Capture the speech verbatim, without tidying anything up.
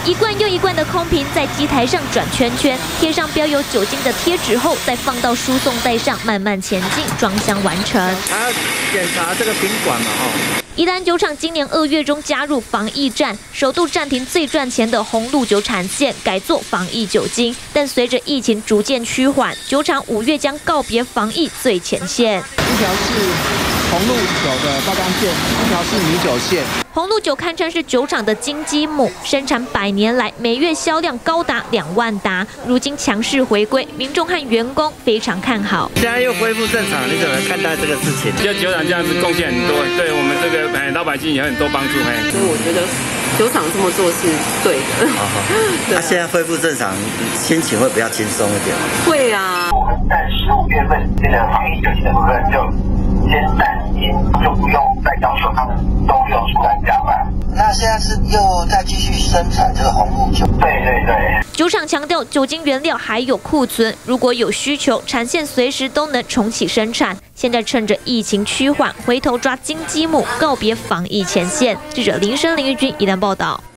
一罐又一罐的空瓶在机台上转圈圈，贴上标有酒精的贴纸后，再放到输送带上，慢慢前进，装箱完成。 还要检查这个瓶管嘛，哦。 宜兰酒厂今年二月中加入防疫战，首度暂停最赚钱的红露酒产线，改做防疫酒精。但随着疫情逐渐趋缓，酒厂五月将告别防疫最前线。 一条是红露酒的包装线，一条是米酒线。 红露酒堪称是酒厂的金鸡母，生产百年来每月销量高达两万打。如今强势回归，民众和员工非常看好。 现在又恢复正常，你怎么看待这个事情？ 就酒厂这样子贡献很多，对我们这个哎老百姓有很多帮助哎。 所以我觉得酒厂这么做是对的。 好好，那现在恢复正常，心情会比较轻松一点。 会啊。 我们在十五月份这个防疫酒精的部分就先暂停，就不用再要求他们都用出来加班。那现在是又再继续生产这个红露酒？对对对。 酒厂强调，酒精原料还有库存，如果有需求，产线随时都能重启生产。现在趁着疫情趋缓，回头抓金鸡母，告别防疫前线。记者林生林玉君宜兰报道。